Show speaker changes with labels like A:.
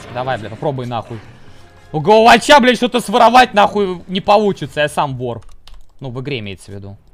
A: Давай, бля, попробуй нахуй. У Головача, блядь, что-то своровать нахуй не получится. Я сам вор. Ну, в игре имеется в виду.